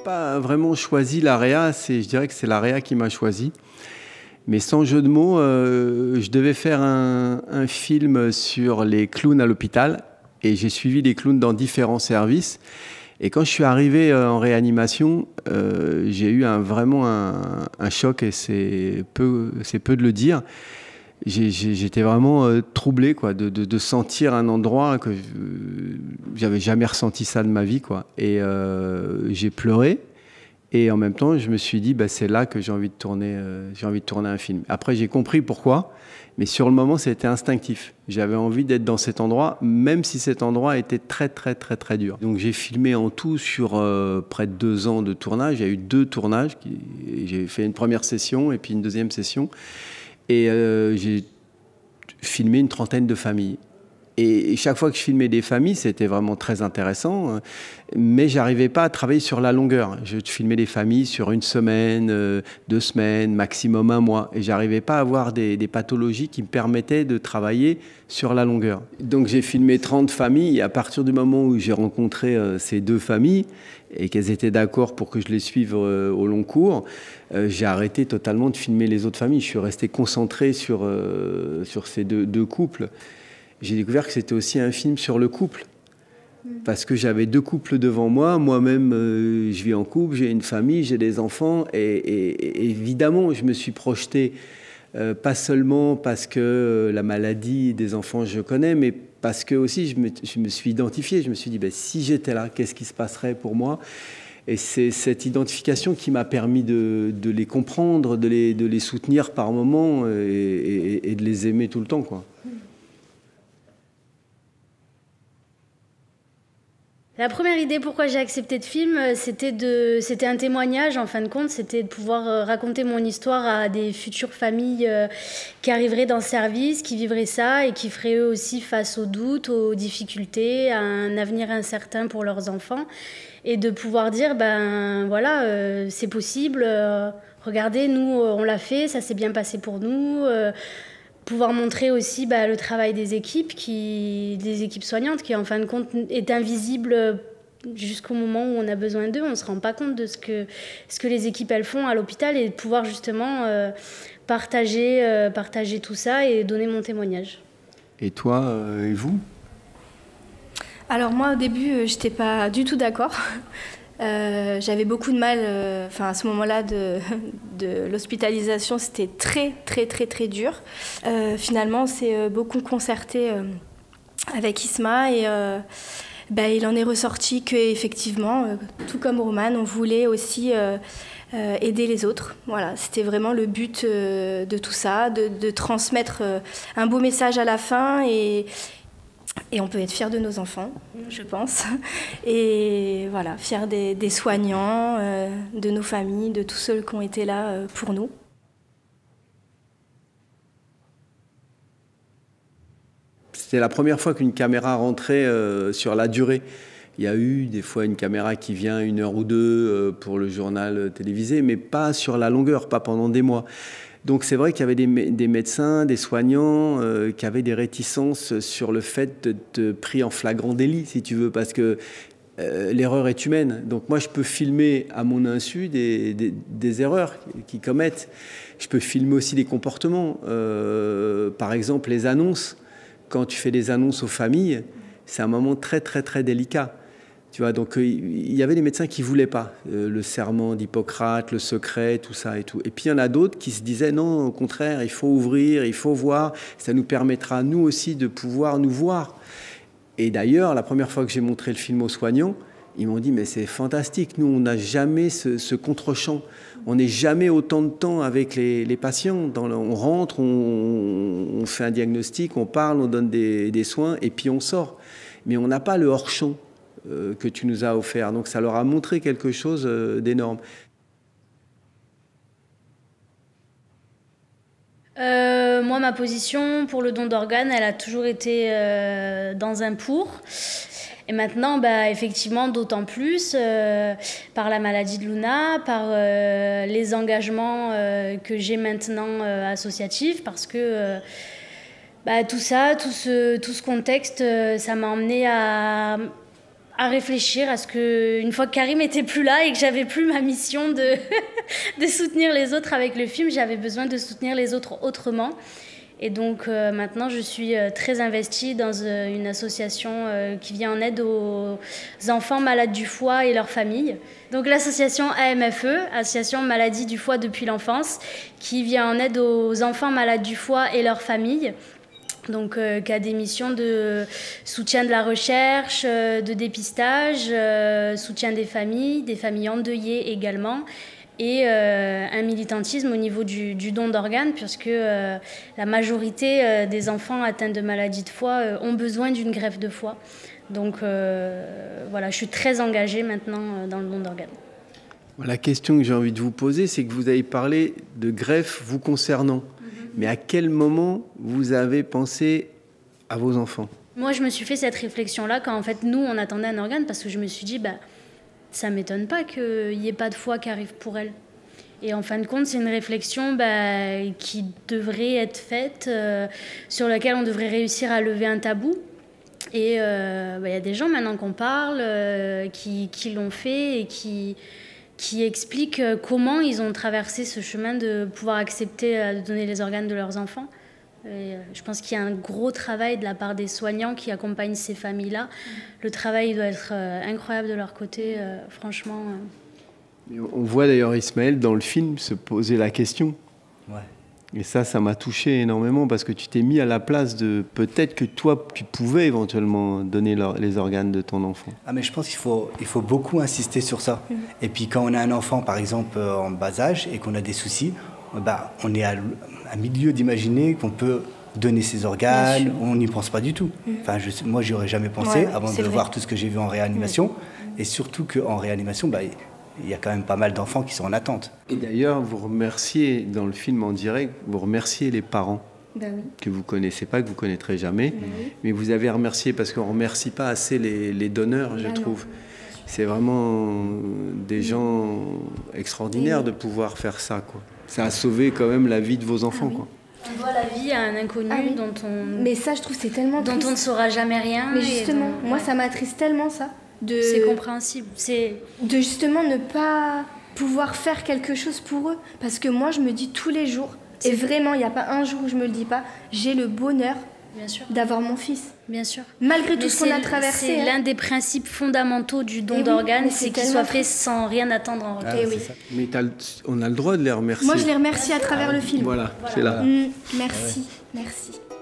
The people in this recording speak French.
pas vraiment choisi l'AREA, je dirais que c'est l'AREA qui m'a choisi. Mais sans jeu de mots, je devais faire un film sur les clowns à l'hôpital et j'ai suivi les clowns dans différents services. Et quand je suis arrivé en réanimation, j'ai eu vraiment un choc et c'est peu de le dire. J'étais vraiment troublé quoi, de sentir un endroit que j'avais jamais ressenti ça de ma vie, quoi. Et j'ai pleuré. Et en même temps, je me suis dit, bah, c'est là que j'ai envie de tourner un film. Après, j'ai compris pourquoi, mais sur le moment, c'était instinctif. J'avais envie d'être dans cet endroit, même si cet endroit était très, très, très, très dur. Donc, j'ai filmé en tout sur près de 2 ans de tournage. Il y a eu 2 tournages. J'ai fait une première session et puis une deuxième session. Et j'ai filmé une trentaine de familles. Et chaque fois que je filmais des familles, c'était vraiment très intéressant, mais j'arrivais pas à travailler sur la longueur. Je filmais des familles sur 1 semaine, 2 semaines, maximum 1 mois, et j'arrivais pas à avoir des pathologies qui me permettaient de travailler sur la longueur. Donc j'ai filmé 30 familles, et à partir du moment où j'ai rencontré ces 2 familles, et qu'elles étaient d'accord pour que je les suive au long cours, j'ai arrêté totalement de filmer les autres familles. Je suis resté concentré sur ces deux couples. J'ai découvert que c'était aussi un film sur le couple. Parce que j'avais 2 couples devant moi. Moi-même, je vis en couple, j'ai une famille, j'ai des enfants. Et évidemment, je me suis projeté, pas seulement parce que la maladie des enfants, je connais, mais parce que aussi, je me suis identifié. Je me suis dit, ben, si j'étais là, qu'est-ce qui se passerait pour moi ? Et c'est cette identification qui m'a permis de les comprendre, de les soutenir par moments et de les aimer tout le temps, quoi. La première idée pourquoi j'ai accepté de film, c'était un témoignage, en fin de compte, c'était de pouvoir raconter mon histoire à des futures familles qui arriveraient dans le service, qui vivraient ça et qui feraient eux aussi face aux doutes, aux difficultés, à un avenir incertain pour leurs enfants. Et de pouvoir dire, ben voilà, c'est possible, regardez, nous on l'a fait, ça s'est bien passé pour nous. Pouvoir montrer aussi le travail des équipes soignantes qui en fin de compte est invisible jusqu'au moment où on a besoin d'eux. On ne se rend pas compte de ce que les équipes elles font à l'hôpital et de pouvoir justement partager tout ça et donner mon témoignage. Et toi et vous ? Alors moi au début j'étais pas du tout d'accord. J'avais beaucoup de mal, à ce moment-là de l'hospitalisation, c'était très très très très dur. Finalement, on s'est beaucoup concerté avec Isma et il en est ressorti qu'effectivement, tout comme Roman, on voulait aussi aider les autres. Voilà, c'était vraiment le but de tout ça, de transmettre un beau message à la fin et on peut être fiers de nos enfants, je pense. Et voilà, fiers des soignants, de nos familles, de tous ceux qui ont été là pour nous. C'était la première fois qu'une caméra rentrait sur la durée. Il y a eu des fois une caméra qui vient 1 heure ou 2 pour le journal télévisé, mais pas sur la longueur, pas pendant des mois. Donc c'est vrai qu'il y avait des médecins, des soignants qui avaient des réticences sur le fait d'être pris en flagrant délit, si tu veux, parce que l'erreur est humaine. Donc moi, je peux filmer à mon insu des erreurs qu'ils commettent. Je peux filmer aussi des comportements. Par exemple, les annonces. Quand tu fais des annonces aux familles, c'est un moment très, très, très délicat. Tu vois, donc il y avait des médecins qui ne voulaient pas le serment d'Hippocrate, le secret, tout ça et tout. Et puis il y en a d'autres qui se disaient non, au contraire, il faut ouvrir, il faut voir. Ça nous permettra, nous aussi, de pouvoir nous voir. Et d'ailleurs, la première fois que j'ai montré le film aux soignants, ils m'ont dit mais c'est fantastique, nous on n'a jamais ce contre-champ. On n'est jamais autant de temps avec les patients. On rentre, on fait un diagnostic, on parle, on donne des soins et puis on sort. Mais on n'a pas le hors-champ que tu nous as offert. Donc ça leur a montré quelque chose d'énorme. Moi, ma position pour le don d'organes, elle a toujours été dans un pour. Et maintenant, effectivement, d'autant plus par la maladie de Luna, par les engagements que j'ai maintenant associatifs, parce que tout ça, tout ce contexte, ça m'a emmené à à réfléchir à ce que, une fois que Karim était plus là et que j'avais plus ma mission de, de soutenir les autres avec le film, j'avais besoin de soutenir les autres autrement. Et donc maintenant, je suis très investie dans une association qui vient en aide aux enfants malades du foie et leurs familles. Donc l'association AMFE, Association Maladie du foie depuis l'enfance, qui vient en aide aux enfants malades du foie et leurs familles. Donc, qui a des missions de soutien de la recherche, de dépistage, soutien des familles endeuillées également, et un militantisme au niveau du don d'organes, puisque la majorité des enfants atteints de maladies de foie ont besoin d'une greffe de foie. Donc, voilà, je suis très engagée maintenant dans le don d'organes. La question que j'ai envie de vous poser, c'est que vous avez parlé de greffe vous concernant. Mais à quel moment vous avez pensé à vos enfants? Moi, je me suis fait cette réflexion-là quand, en fait, nous, on attendait un organe, parce que je me suis dit, ça ne m'étonne pas qu'il n'y ait pas de foie qui arrive pour elle. Et en fin de compte, c'est une réflexion qui devrait être faite, sur laquelle on devrait réussir à lever un tabou. Et y a des gens maintenant qu'on parle, qui l'ont fait et qui expliquent comment ils ont traversé ce chemin de pouvoir accepter de donner les organes de leurs enfants. Et je pense qu'il y a un gros travail de la part des soignants qui accompagnent ces familles-là. Le travail doit être incroyable de leur côté, franchement. On voit d'ailleurs Ismaël dans le film se poser la question. Ouais. Et ça m'a touché énormément parce que tu t'es mis à la place de peut-être que toi, tu pouvais éventuellement donner les organes de ton enfant. Ah mais je pense qu'il faut beaucoup insister sur ça. Et puis quand on a un enfant, par exemple, en bas âge et qu'on a des soucis, on est à milieu d'imaginer qu'on peut donner ses organes, on n'y pense pas du tout. Enfin, moi, j'y aurais jamais pensé avant de voir tout ce que j'ai vu en réanimation. Et surtout qu'en réanimation, il y a quand même pas mal d'enfants qui sont en attente. Et d'ailleurs, vous remerciez, dans le film en direct, vous remerciez les parents que vous ne connaissez pas, que vous ne connaîtrez jamais. Mais vous avez remercié, parce qu'on ne remercie pas assez les donneurs, je trouve. C'est vraiment des gens extraordinaires de pouvoir faire ça, quoi. Ça a sauvé quand même la vie de vos enfants, quoi. On doit la vie à un inconnu dont on... Mais ça, je trouve, c'est tellement dont on ne saura jamais rien. Mais justement, moi, ça m'attriste tellement, ça. C'est compréhensible. De justement ne pas pouvoir faire quelque chose pour eux. Parce que moi, je me dis tous les jours, et vraiment, il n'y a pas un jour où je ne me le dis pas, j'ai le bonheur d'avoir mon fils. Bien sûr. Malgré tout ce qu'on a traversé. C'est l'un des principes fondamentaux du don d'organes, c'est qu'il soit fait sans rien attendre en retour. Mais on a le droit de les remercier. Moi, je les remercie à travers le film. Voilà, c'est là. Merci, merci.